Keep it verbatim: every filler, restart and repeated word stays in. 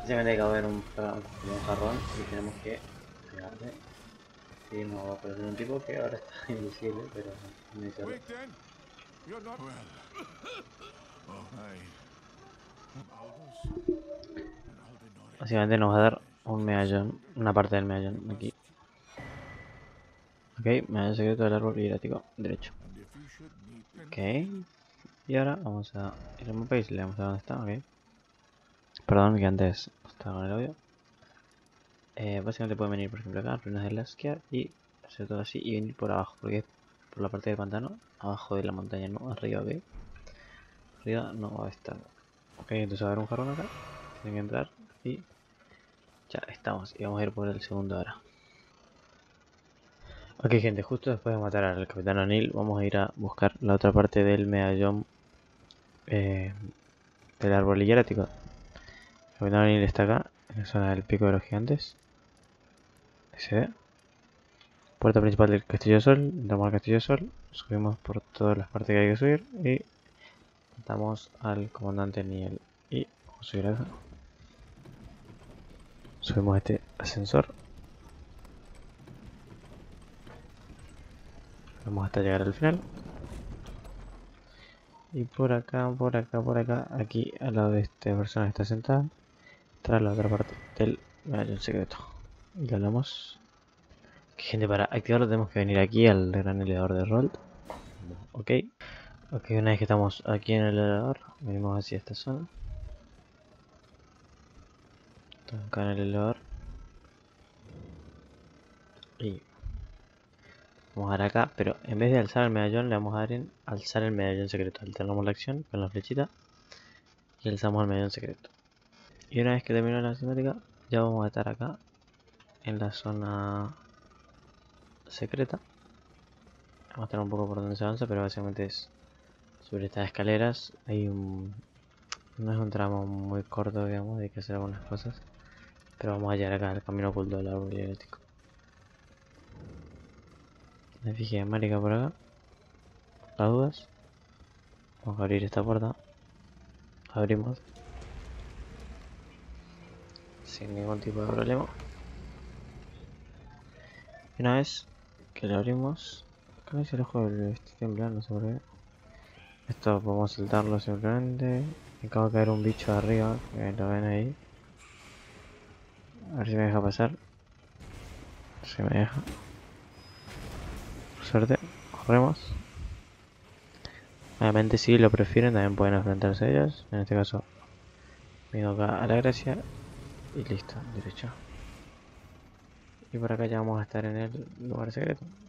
Básicamente hay que haber un, un, un jarrón y tenemos que pegarle. Y nos va a aparecer un tipo que ahora está invisible, pero no dice algo. Básicamente nos va a dar un medallón, una parte del medallón aquí. Ok, medallón secreto del árbol hierático derecho. Ok, y ahora vamos a ir al mapa y le vamos a ver dónde está. Ok, perdón que antes estaba con el audio. Eh, básicamente pueden venir por ejemplo acá, ruinas de Laskia, y hacer todo así y venir por abajo, porque es por la parte del pantano, abajo de la montaña, no arriba. Ok, arriba no va a estar. Ok, entonces va a haber un jarrón acá, tienen que entrar y ya estamos. Y vamos a ir por el segundo ahora. Ok gente, justo después de matar al capitán O'Neill vamos a ir a buscar la otra parte del medallón eh, del árbol hierático. El capitán O'Neill está acá, en la zona del pico de los gigantes. Ahí se ve. Puerta principal del Castillo de Sol, entramos al Castillo de Sol, subimos por todas las partes que hay que subir y matamos al comandante Niel. Y vamos a subir acá. Subimos este ascensor. Vamos hasta llegar al final. Y por acá, por acá, por acá, aquí al lado de esta persona que está sentada, está la otra parte del medallón secreto. Y le hablamos. Gente, para activarlo tenemos que venir aquí al gran elevador de Rold. Ok. Ok, una vez que estamos aquí en el elevador, venimos hacia esta zona. Estamos acá en el elevador. Y vamos a dar acá, pero en vez de alzar el medallón, le vamos a dar en alzar el medallón secreto. Alternamos la acción con la flechita y alzamos el medallón secreto. Y una vez que termine la cinemática, ya vamos a estar acá en la zona secreta. Vamos a estar un poco por donde se avanza, pero básicamente es sobre estas escaleras. Hay un... no es un tramo muy corto, digamos, hay que hacer algunas cosas. Pero vamos a llegar acá al camino oculto del árbol hierático. Me fijé en marica por acá. Las dudas. Vamos a abrir esta puerta. Abrimos. Sin ningún tipo de problema. Y una vez que lo abrimos... ¿Qué dice el ojo del estoy temblando? No sé por qué. Esto podemos saltarlo simplemente. Me acaba de caer un bicho de arriba, que lo ven ahí. A ver si me deja pasar. Si me deja. Por suerte, corremos. Obviamente si lo prefieren también pueden enfrentarse a ellos. En este caso, vengo acá a la gracia. Y listo, derecho. Y por acá ya vamos a estar en el lugar secreto.